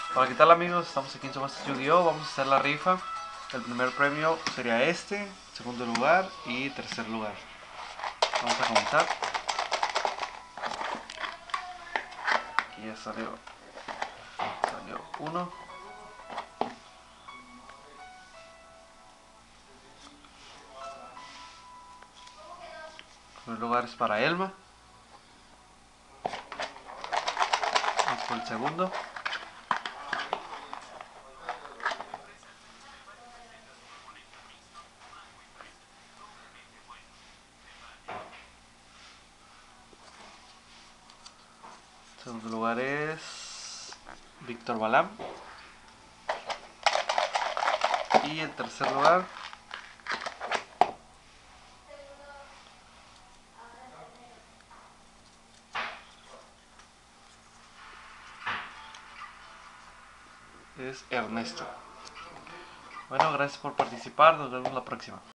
Hola, ¿qué tal amigos? Estamos aquí en Subastas Yu-Gi-Oh! Vamos a hacer la rifa. El primer premio sería este, segundo lugar y tercer lugar. Vamos a comenzar. Aquí ya salió uno. El primer lugar es para Elma. Vamos por el segundo. El segundo lugar es Víctor Balam. Y el tercer lugar es Ernesto. Bueno, gracias por participar. Nos vemos la próxima.